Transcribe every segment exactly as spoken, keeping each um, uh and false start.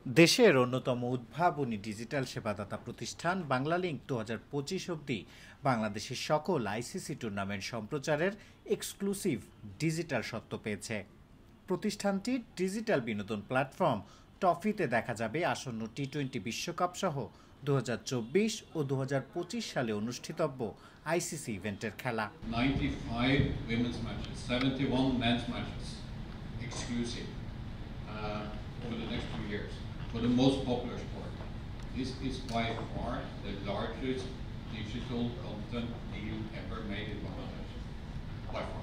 দেশের অন্যতম উদ্ভাবনী ডিজিটাল সেবাদাতা প্রতিষ্ঠান বাংলালিংক দু হাজার পঁচিশ অবধি বাংলাদেশের সকল আইসিসি টুর্নামেন্ট সম্প্রচারের এক্সক্লুসিভ ডিজিটাল স্বত্ব পেয়েছে। প্রতিষ্ঠানটির ডিজিটাল বিনোদন প্ল্যাটফর্ম টফিতে দেখা যাবে আসন্ন টি টোয়েন্টি বিশ্বকাপ সহ দু হাজার চব্বিশ ও দু হাজার পঁচিশ সালে অনুষ্ঠিতব্য আইসিসি ইভেন্টের খেলা। ninety-five women's matches, seventy-one men's matches, exclusive uh, over the next two years for the most popular sport. This is by far the largest digital content deal ever made in Bangladesh. By far.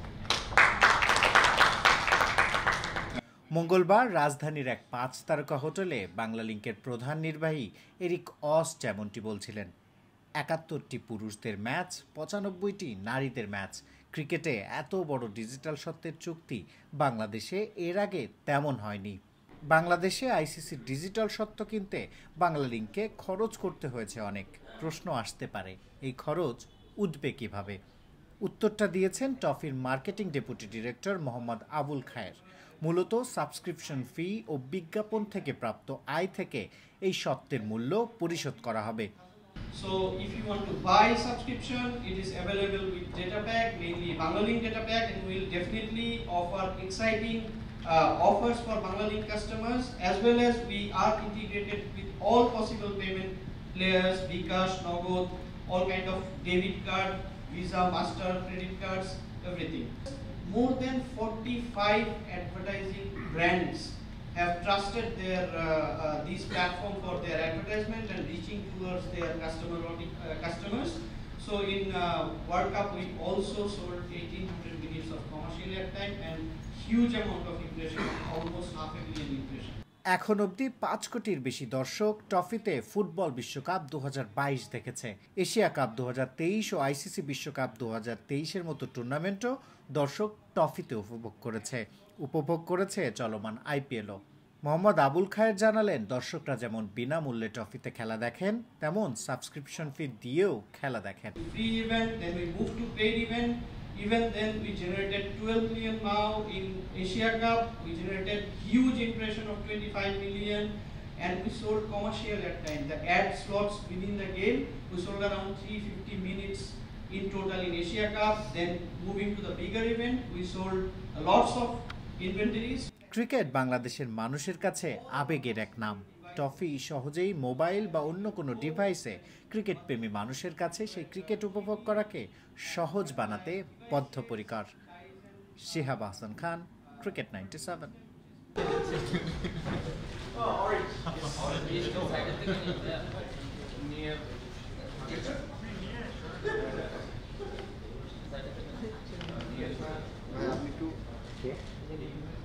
মঙ্গলবার রাজধানীর এক পাঁচ তারকা হোটেলে বাংলালিংকের প্রধান নির্বাহী Eric অস যেমনটি বলছিলেন, একাত্তরটি পুরুষদের ম্যাচ, পঁচানব্বইটি নারীদের ম্যাচ। ক্রিকেটে এত বড় ডিজিটাল সত্ত্বের চুক্তি বাংলাদেশে এর আগে তেমন হয়নি। বাংলাদেশে আইসিসির ডিজিটাল সত্ত্ব কিনতে বাংলালিংককে খরচ করতে হয়েছে অনেক। প্রশ্ন আসতে পারে, এই খরচ উঠবে কিভাবে? উত্তরটা দিয়েছেন টফির marketing deputy director Mohammad Abul Khayer. মূলত সাবস্ক্রিপশন ফি ও বিজ্ঞাপন থেকে প্রাপ্ত আয় থেকে এই সত্ত্বের মূল্য পরিশোধ করা হবে। So if you want to buy subscription, it is available with data pack, mainly Banglalink data pack, and we will definitely offer exciting uh, offers for Banglalink customers, as well as we are integrated with all possible payment players, bKash, Nagad, all kind of debit card, Visa, Master, credit cards, everything. More than forty-five advertising brands have trusted their uh, uh, these platform for their advertisement and reaching towards their customer uh, customers. So in uh, World Cup we also sold eighteen hundred minutes of commercial airtime and huge amount of impression, almost half a million impression. এখন অবধি পাঁচ কোটির বেশি দর্শক টফিতে football বিশ্বকাপ দু হাজার বাইশ দেখেছে। এশিয়া কাপ দু হাজার তেইশ ও আইসিসি বিশ্বকাপ দু হাজার তেইশের মতো টুর্নামেন্টও দর্শক টফিতে উপভোগ করেছে। উপভোগ করেছে চলমান আইপিএলও। মোহাম্মদ আবুল খায়ের জানালেন, দর্শকরা যেমন বিনামূল্যে টফিতে খেলা দেখেন, তেমন সাবস্ক্রিপশন ফি দিয়েও খেলা দেখেন। Free event, then we move to paid event. Even then we generated twelve million now in Asia Cup. We generated huge impression of twenty-five million, and we sold commercial at time. The ad slots within the game, we sold around three hundred fifty minutes in total in Asia Cup. Then moving to the bigger event, we sold lots of inventories. Cricket বাংলাদেশের মানুষের কাছে আবেগের এক নাম। Toffee সহজেই mobile বা অন্য কোনো ডিভাইসে ক্রিকেট প্রেমী মানুষের কাছে সেই ক্রিকেট উপভোগ করাকে সহজ বানাতে বদ্ধপরিকর। Shihab Hasan Khan, cricket ninety seven. Yeah.